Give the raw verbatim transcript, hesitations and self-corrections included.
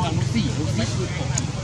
ฟังลูกสี่ลูกสี่